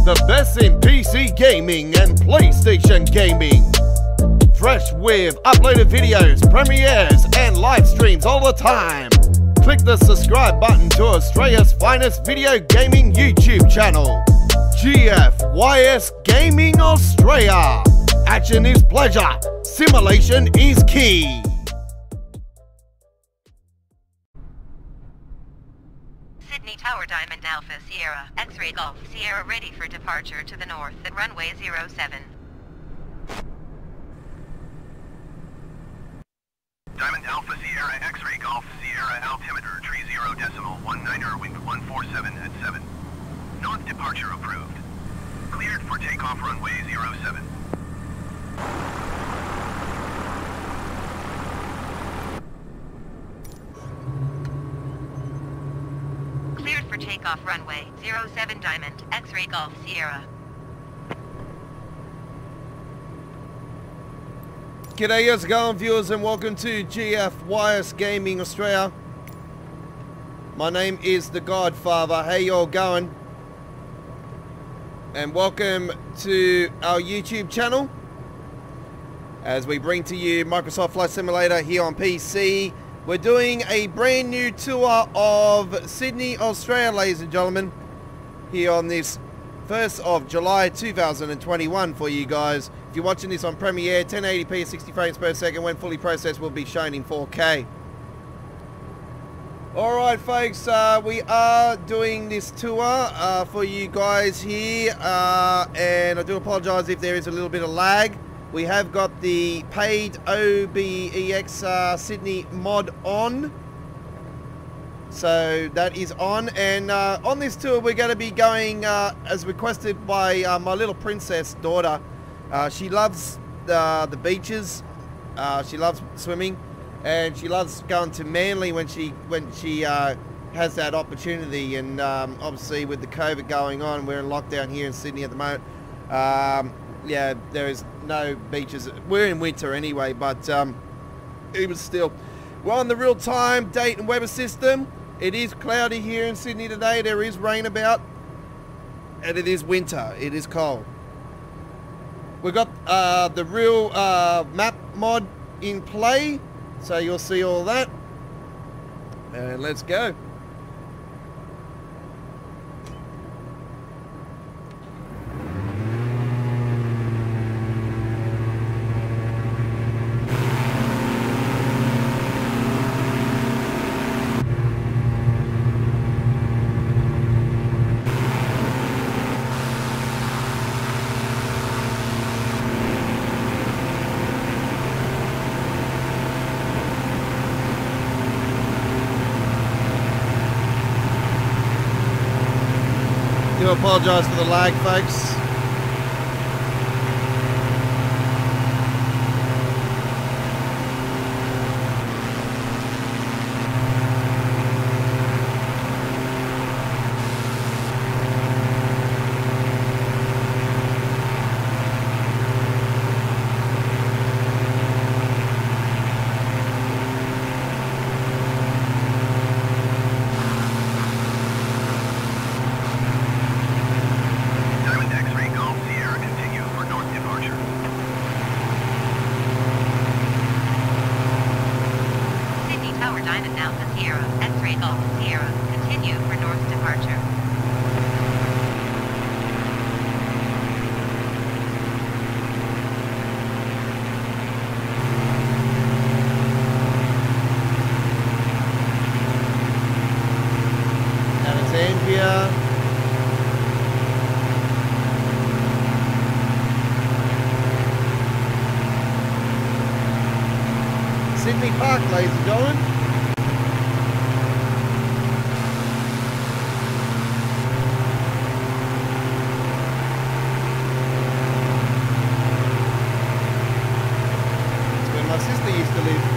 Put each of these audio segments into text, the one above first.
The best in PC gaming and PlayStation gaming. Fresh with uploaded videos, premieres and live streams all the time. Click the subscribe button to Australia's finest video gaming YouTube channel. GFYS Gaming Australia. Action is pleasure. Simulation is key. Sydney Tower Diamond Alpha Sierra X-Ray Golf Sierra ready for departure to the north at runway 07. Diamond Alpha Sierra X-Ray Golf Sierra altimeter tree 0.19er wind 147 at 7. North departure approved. Cleared for takeoff runway 07. Cleared for takeoff runway 07 Diamond X-Ray Golf Sierra. G'day, how's it going, viewers, and welcome to GFYS Gaming Australia. My name is The Godfather. How y'all going? And welcome to our YouTube channel as we bring to you Microsoft Flight Simulator here on PC. We're doing a brand new tour of Sydney, Australia, ladies and gentlemen, here on this 1st of July 2021 for you guys. If you're watching this on Premiere, 1080p at 60 frames per second, when fully processed will be shown in 4K. Alright folks, we are doing this tour for you guys here, and I do apologise if there is a little bit of lag. We have got the paid OBEX Sydney mod on, so that is on, and on this tour we're going to be going as requested by my little princess daughter. She loves the beaches, she loves swimming, and she loves going to Manly when she has that opportunity. And obviously with the COVID going on, we're in lockdown here in Sydney at the moment. Yeah, there is no beaches. We're in winter anyway, but even still, we're on the real-time date and weather system. It is cloudy here in Sydney today. There is rain about, and it is winter. It is cold. We've got the real map mod in play, so you'll see all that. And let's go. I apologise for the lag, folks. Diamond Alpha Sierra X-Ray Golf Sierra. Continue for north departure. Alexandria. Sydney Park, ladies and gentlemen. My sister used to live.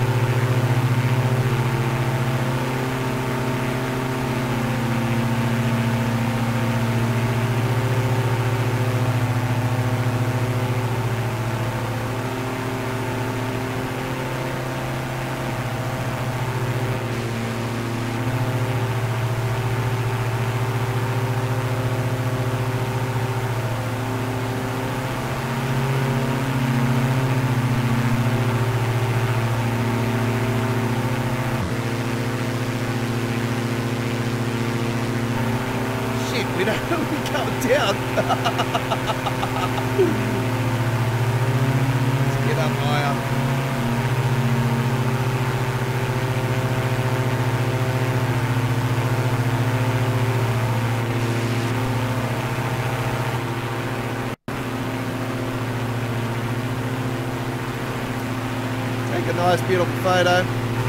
really going down. Let's get up higher. Take a nice, beautiful photo.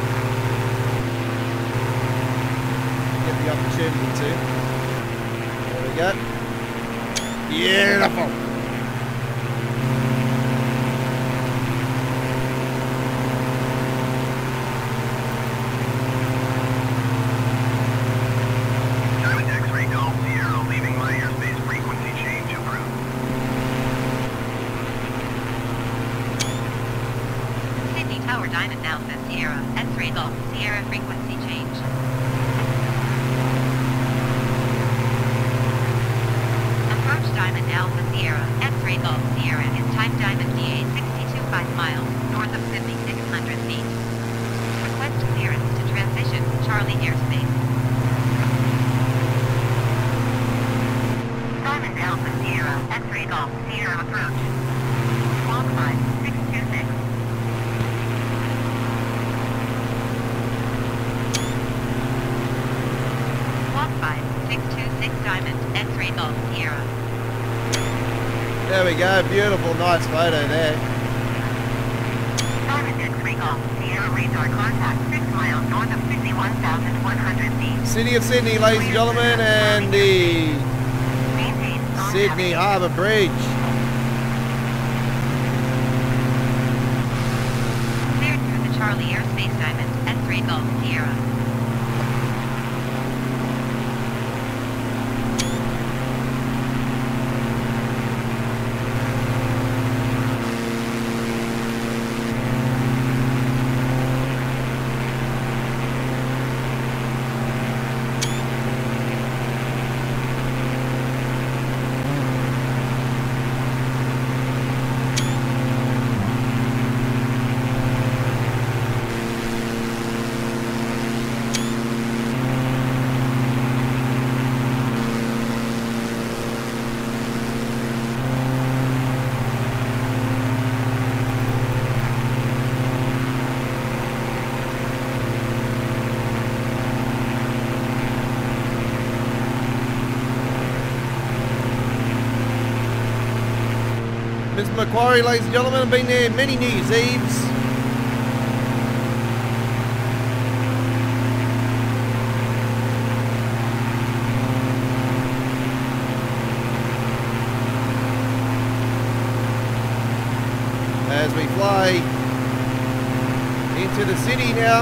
Get the opportunity to. There we go. Beautiful. Diamond X-ray Golf Sierra leaving my airspace, frequency change approved. Sydney Tower Diamond Alpha Sierra, X-ray Golf Sierra frequency change. Approach Diamond Alpha Sierra, X-ray Golf Sierra is time Diamond DA 625 miles, north of Sydney 600 feet. Request clearance to transition Charlie airspace. Diamond Alpha Sierra, X-ray Golf Sierra approach. Walk 5626. Walk 5626 Diamond, X-ray Golf Sierra. There we go. Beautiful, nice photo there. Diamond X-ray Golf Sierra radar contact 6 miles north of Sydney 1,100 feet. City of Sydney, ladies and gentlemen, and the Maintain Sydney Harbour Bridge. Cleared through the Charlie airspace Diamond, X-ray Golf Sierra. Mr. Macquarie, ladies and gentlemen, I've been there many New Year's Eves. As we fly into the city now.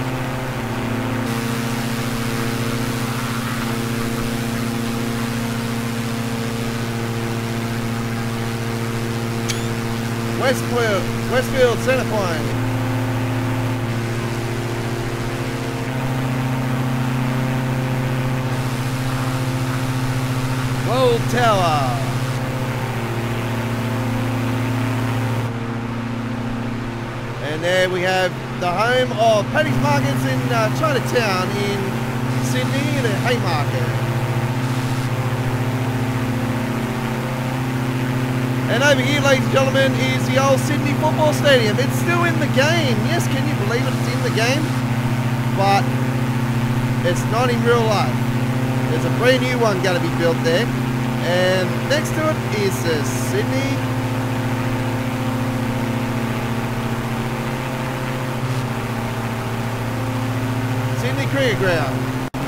Westfield Centrepoint. World Tower. And there we have the home of Paddy's Markets in Chinatown in Sydney, the Haymarket. And over here, ladies and gentlemen, is the old Sydney Football Stadium. It's still in the game. Yes, can you believe it? It's in the game. But it's not in real life. There's a brand new one going to be built there. And next to it is the Sydney Cricket Ground.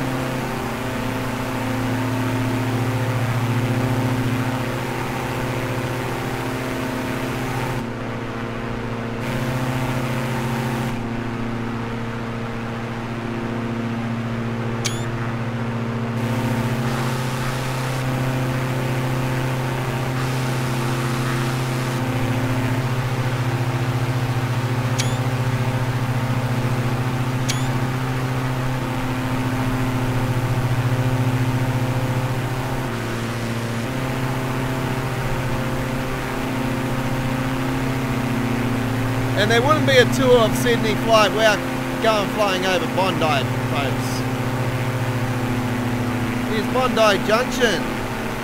And there wouldn't be a tour of Sydney flight without going flying over Bondi, folks. Here's Bondi Junction.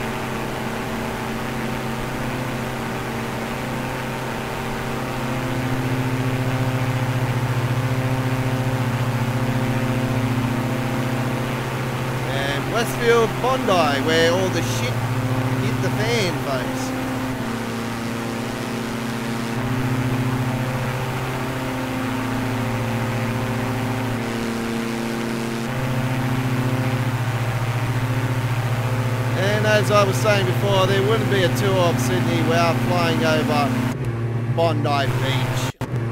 Bondi, where all the shit hit the fan, folks. And as I was saying before, there wouldn't be a tour of Sydney without flying over Bondi Beach.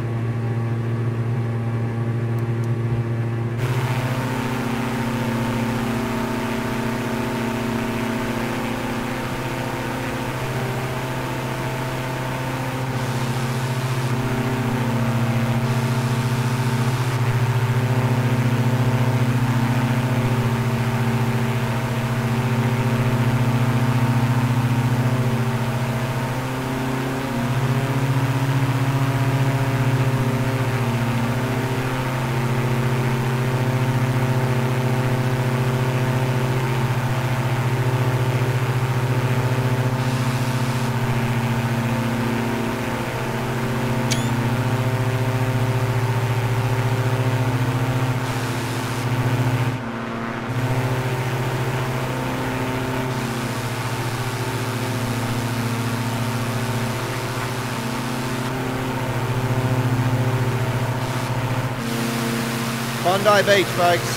Bondi Beach, folks.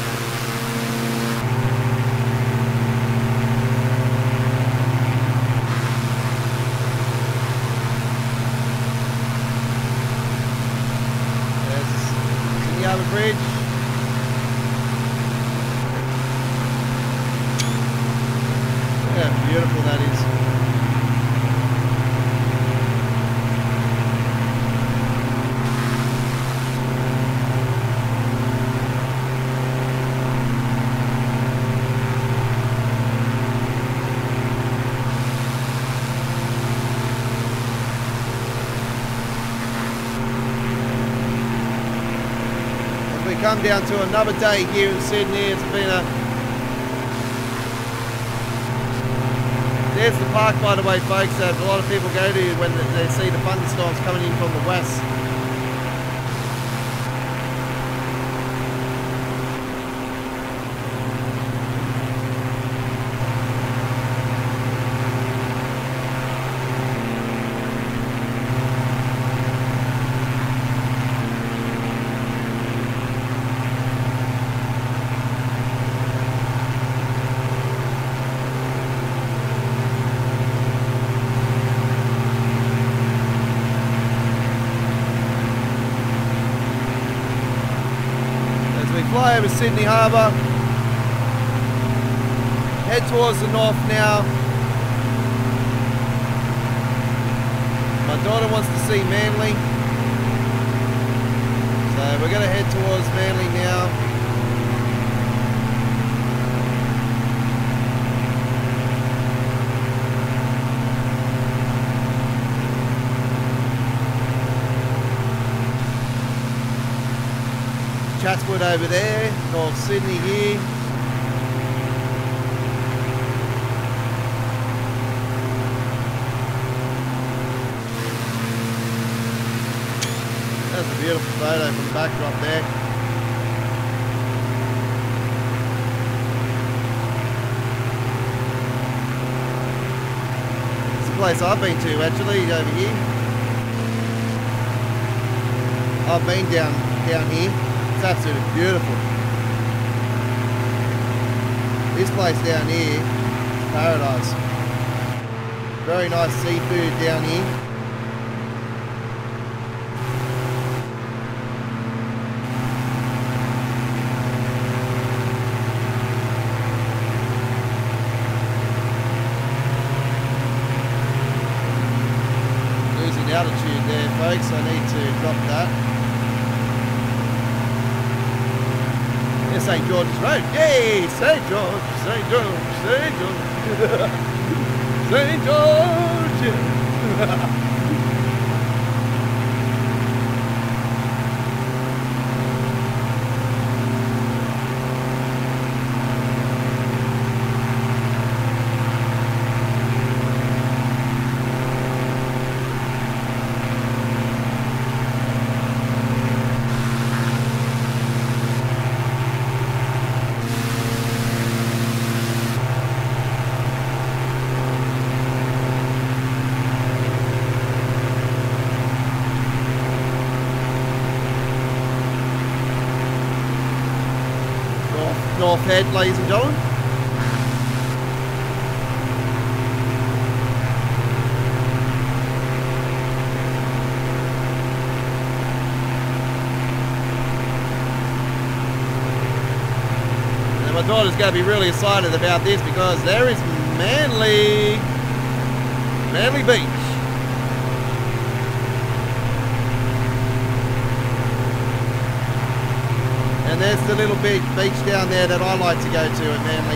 There's Sydney Harbour Bridge. Yeah, beautiful that is. Come down to another day here in Sydney. It's been a... There's the park, by the way, folks, that a lot of people go to when they see the thunderstorms coming in from the west. Fly over Sydney Harbour, head towards the north now. My daughter wants to see Manly, so we're going to head towards Manly now. Chatswood over there, North Sydney here. That's a beautiful photo from the backdrop there. It's a place I've been to actually, over here. I've been down here. It's absolutely beautiful. This place down here is paradise. Very nice seafood down here. Losing altitude there, folks. I need to drop that. St. George's Road. Yay! St. George, St. George, St. George. St. George. head, ladies and gentlemen. And my daughter's going to be really excited about this because there is Manly Beach. And there's the little beach down there that I like to go to at Manly.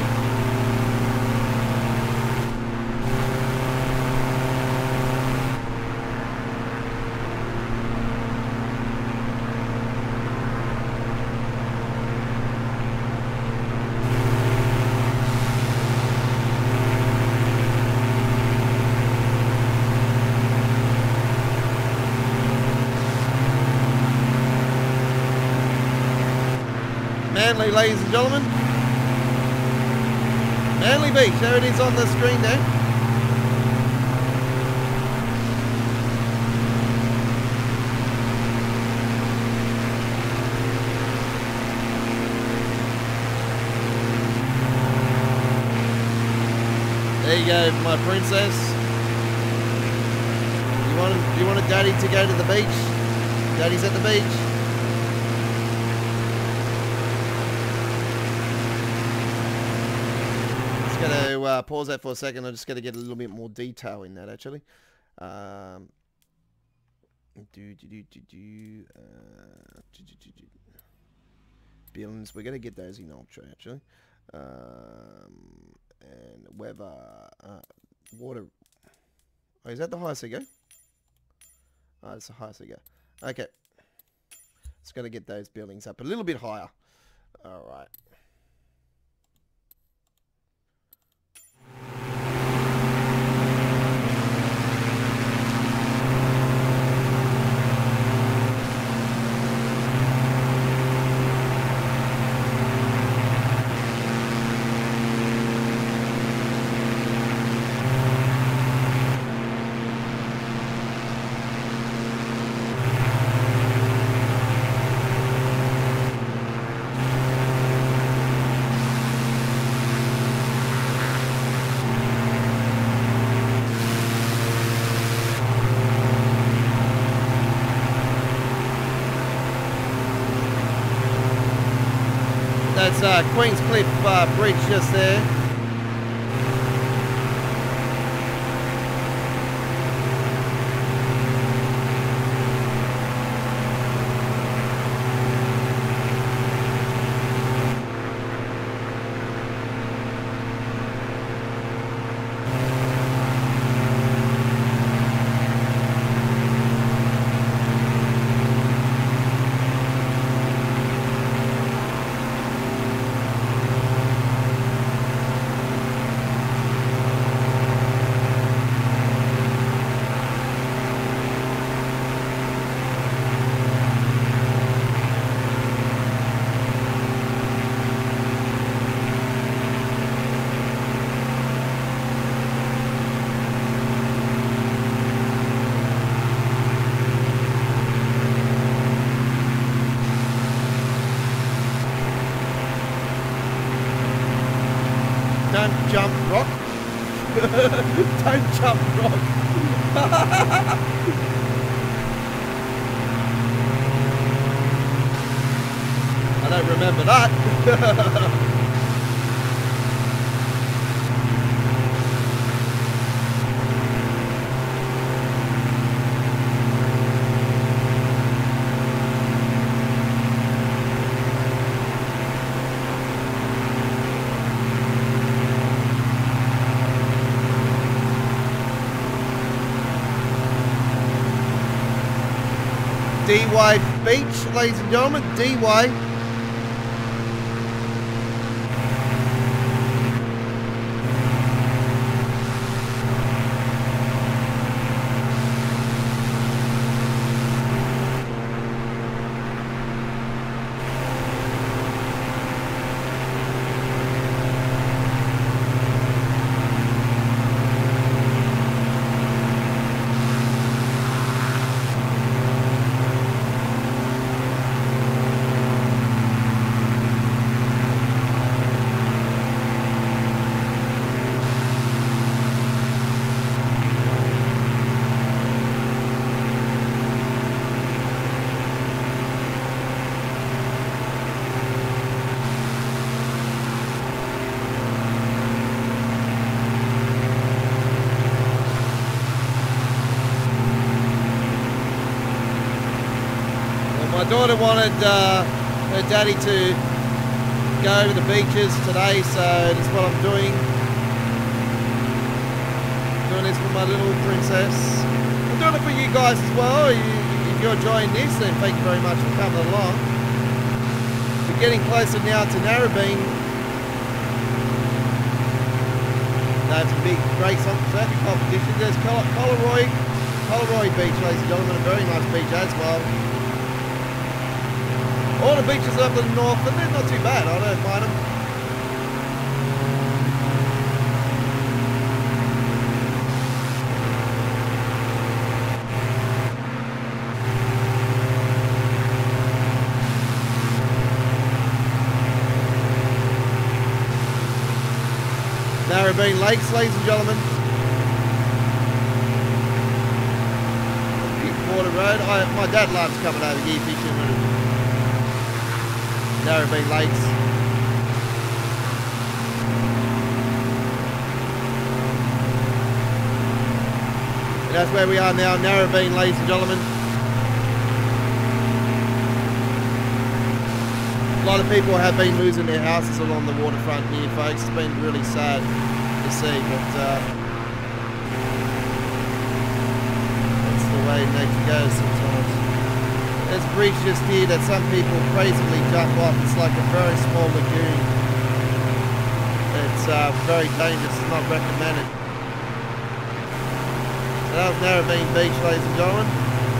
Manly, ladies and gentlemen. Manly Beach, there it is on the screen there. There you go, my princess. You wanted Daddy to go to the beach? Daddy's at the beach. Going to pause that for a second. I'm just going to get a little bit more detail in that actually. Billions, we're going to get those in ultra actually. And weather, water. Oh, is that the highest I go? Oh, that's the highest I go. Okay. Just going to get those buildings up a little bit higher. All right. That's Queen's Cliff Bridge just there. Don't jump rock. Don't jump rock. I don't remember that. DY Beach, ladies and gentlemen, DY. daughter wanted her daddy to go to the beaches today, so that's what I'm doing. Doing this for my little princess. I'm doing it for you guys as well. If you're enjoying this, then thank you very much for coming along. We're getting closer now to Narrabeen. That's a big race on traffic competition. There's Collaroy Beach, ladies and gentlemen, a very nice beach as well. All the beaches up to the north, but they're not too bad. I don't mind them. Narrabeen Lakes, ladies and gentlemen. Water Road. My dad loves coming over here fishing and Narrabeen Lakes. And that's where we are now, Narrabeen, ladies and gentlemen. A lot of people have been losing their houses along the waterfront here, folks. It's been really sad to see, but that's the way nature goes sometimes. There's a bridge just here that some people crazily jump off. It's like a very small lagoon. It's very dangerous. It's not recommended. So that was Narrabeen Beach, ladies and gentlemen.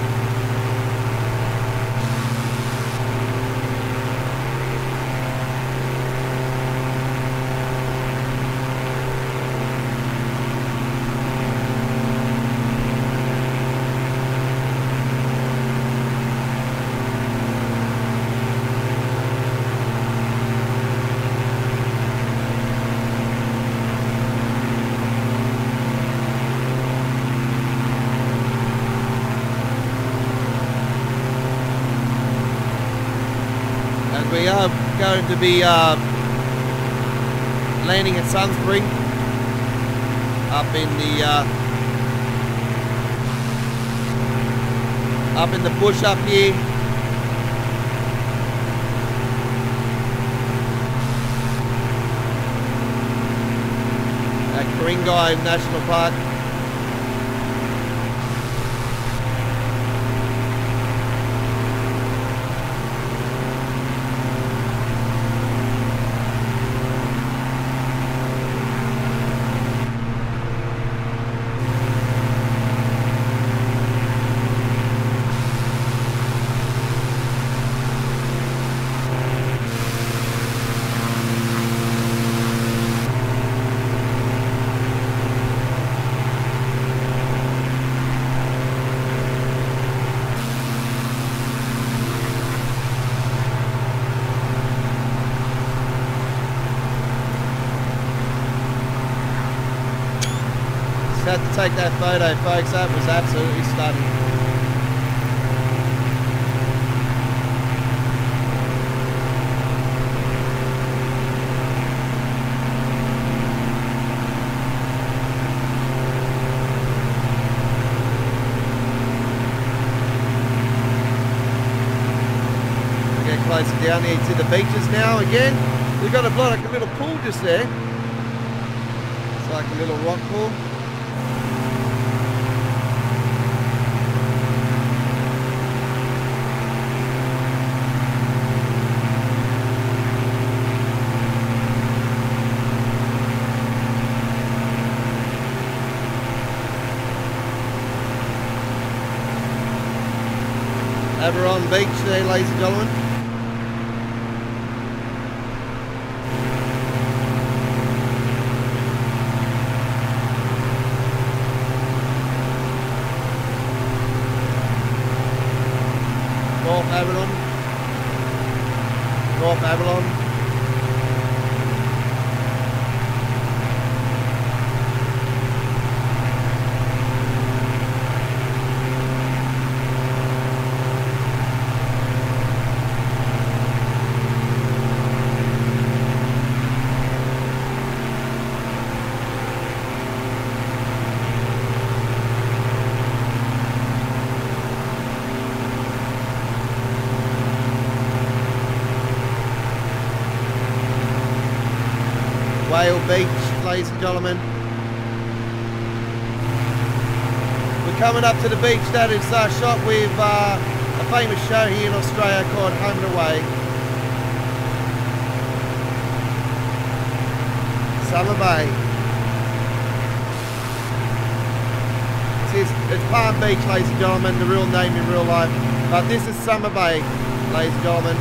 We are going to be landing at Sunspring up in the bush up here. At Ku-ring-gai National Park. Had to take that photo, folks. That was absolutely stunning. We're getting closer down here to the beaches now again. We've got a little pool just there. It's like a little rock pool. Over beach there, ladies and gentlemen. North Avalon. Vale Beach, ladies and gentlemen. We're coming up to the beach that is shot with a famous show here in Australia called Home and Away. Summer Bay. It's Palm Beach, ladies and gentlemen, the real name in real life. But this is Summer Bay, ladies and gentlemen.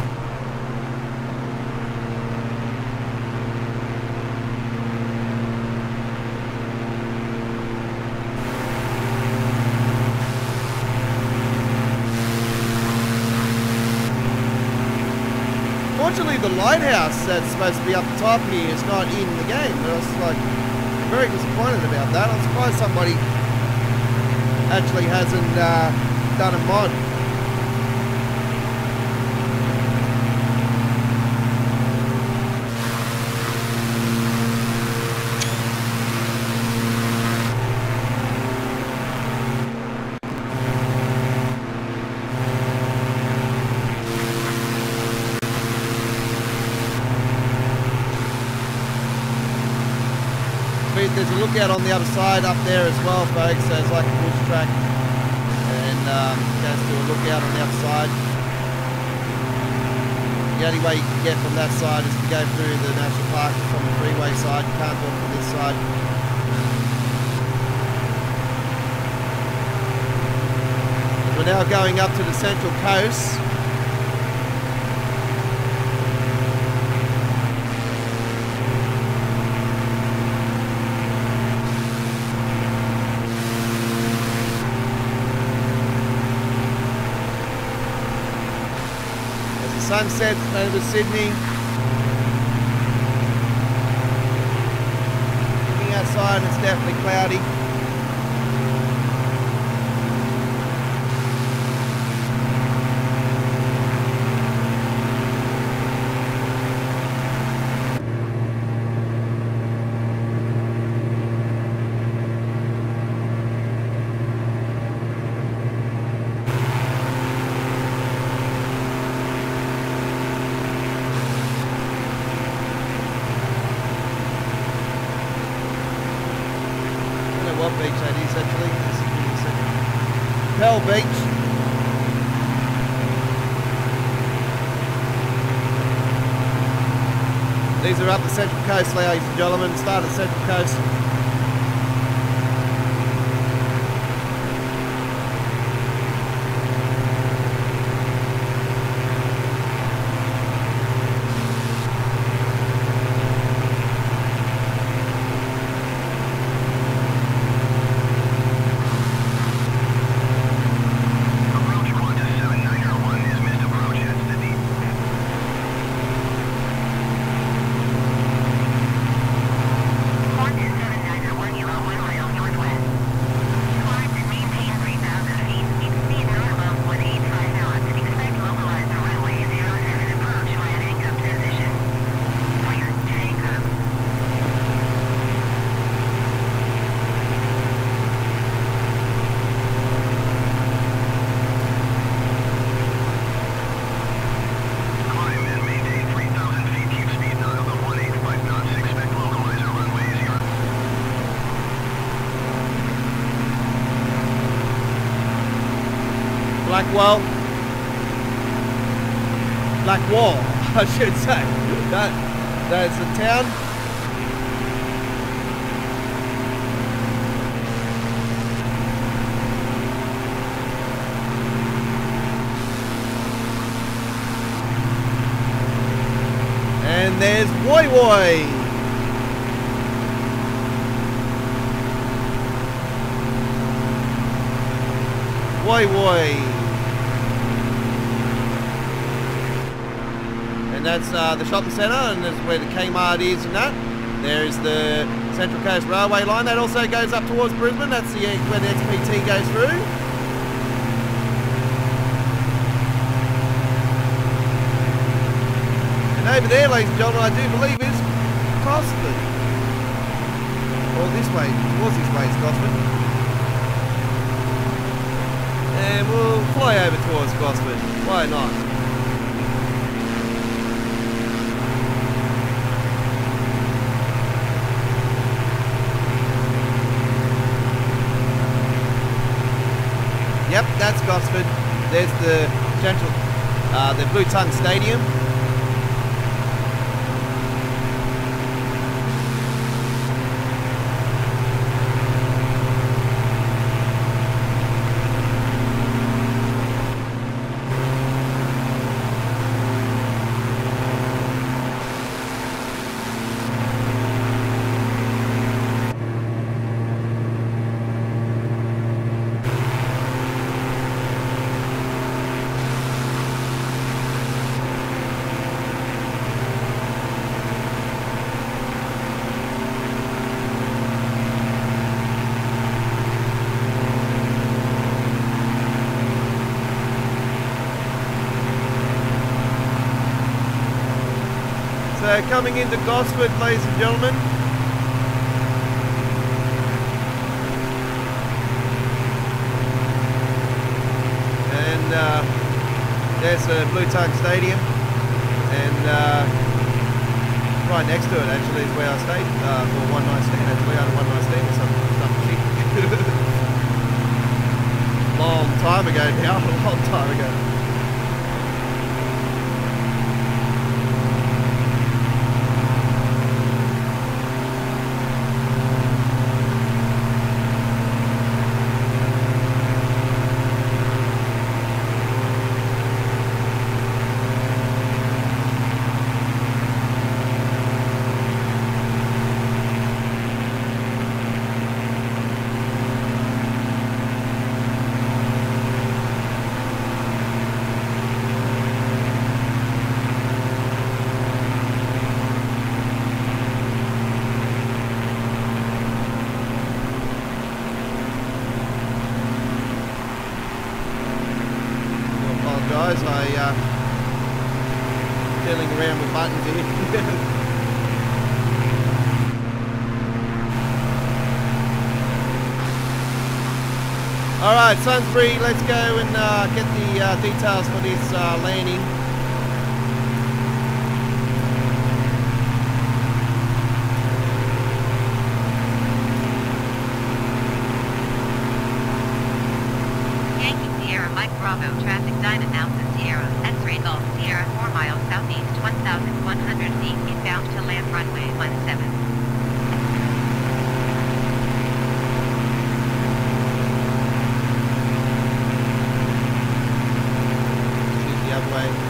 Fortunately, the lighthouse that's supposed to be up the top here is not in the game. I was like very disappointed about that. I'm surprised somebody actually hasn't done a mod. There's a lookout on the other side up there as well, folks. So it's like a bush track, and goes to a lookout on the other side. The only way you can get from that side is to go through the national park from the freeway side. You can't walk from this side. We're now going up to the Central Coast. Sunset over Sydney. Looking outside, it's definitely cloudy. What beach that is actually. Pearl Beach. These are up the Central Coast, ladies and gentlemen. Start of the Central Coast. Blackwall, I should say. That's the town. And there's Woi Woi. Woi Woi. And that's the shopping centre, and that's where the Kmart is and that. There is the Central Coast Railway line. That also goes up towards Brisbane. That's where the XPT goes through. And over there, ladies and gentlemen, I do believe is Gosford. Or this way, towards this way is Gosford. And we'll fly over towards Gosford. Why not? Yep, that's Gosford. There's the Blue Tongue Stadium. So coming into Gosford, ladies and gentlemen. And there's the Blue Tongue Stadium. And right next to it actually is where I stayed for one night stand. Actually, I had a one night stand or something cheap. Long time ago now, a long time ago. Guys, I fiddling around with buttons here. Alright, Sunsbury, let's go and get the details for this landing. Yankee Sierra Mike Bravo traffic Diamond Alpha Sierra X-ray Golf Sierra 4 miles southeast 1,100 feet inbound to land runway 17. Shoot the other way.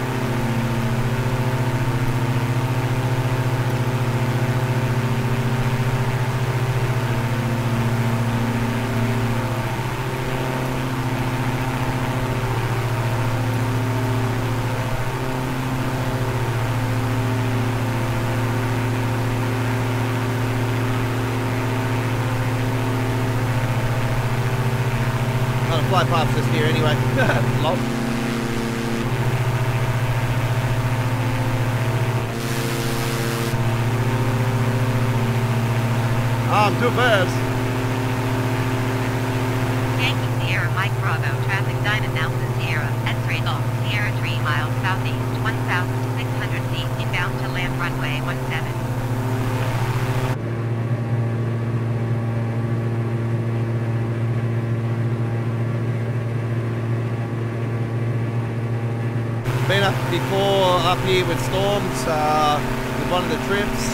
Fly past this here anyway. Lol. I'm too fast. Yankee Sierra Mike Bravo traffic Diamond Alpha Sierra X-ray Golf Sierra 3 miles southeast 1,600 feet inbound to land runway 17. Been up before up here with storms with one of the trips.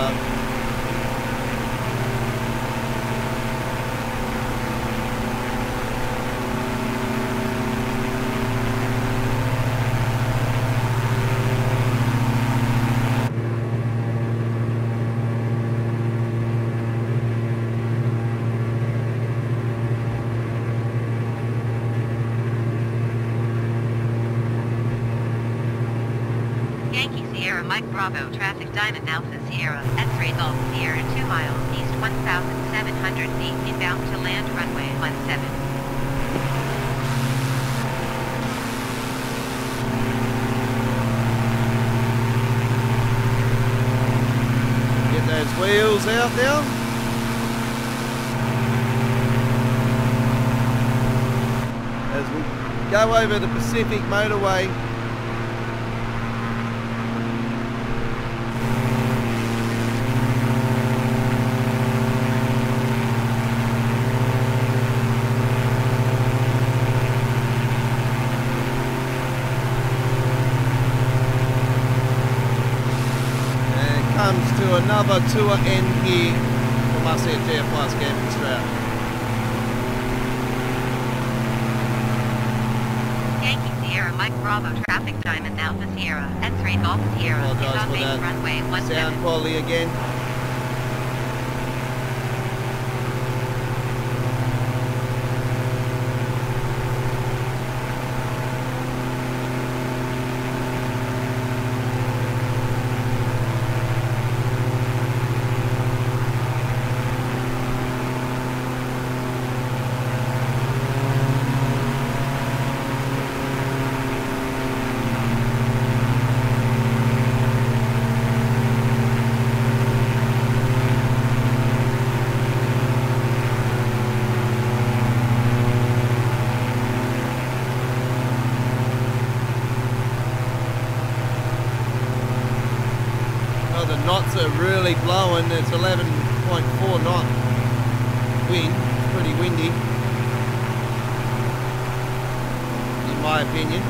Yankee Sierra Mike Bravo traffic Diamond Alpha Sierra X-ray Golf Sierra 2 miles east 1,700 feet inbound to land runway 17. Get those wheels out now. As we go over the Pacific Motorway. another tour end here from us here at GFY's Camping Australia. Yankee Sierra Mike Bravo traffic Diamond Alpha Sierra X-ray Golf Sierra is Apologise on for base that runway 17. sound quality again. Oh, the knots are really blowing. It's 11.4 knot wind. It's pretty windy, in my opinion.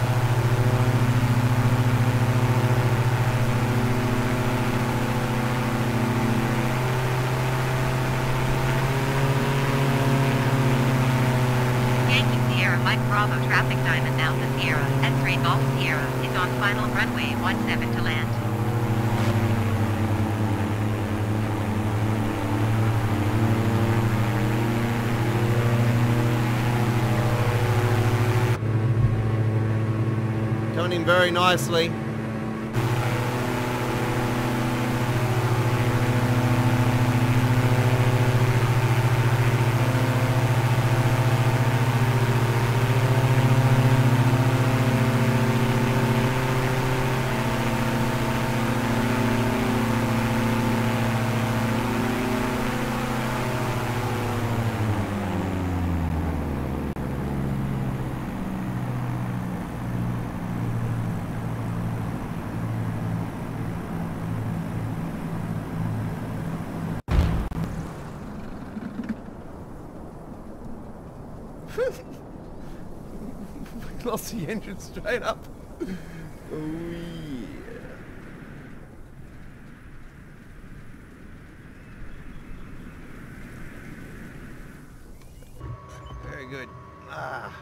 Yankee Sierra Mike Bravo traffic Diamond Alpha Sierra X-ray Golf Sierra is on final runway 17 to land. Coming in very nicely. Lost the engine straight up. Oh yeah. Very good. Ah.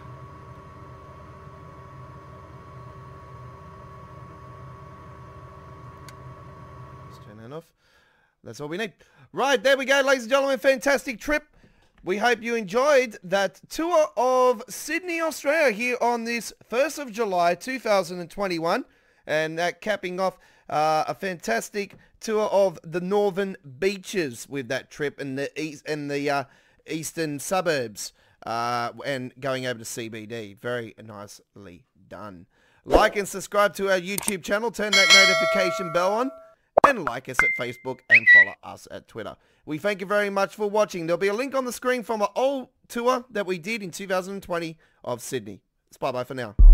Let's turn that off. That's all we need. Right, there we go, ladies and gentlemen. Fantastic trip. We hope you enjoyed that tour of Sydney, Australia here on this 1st of July 2021, and that capping off a fantastic tour of the northern beaches with that trip and the eastern suburbs and going over to CBD. Very nicely done. Like and subscribe to our YouTube channel, turn that notification bell on, and like us at Facebook and follow us at Twitter. We thank you very much for watching. There'll be a link on the screen from an old tour that we did in 2020 of Sydney. It's bye-bye for now.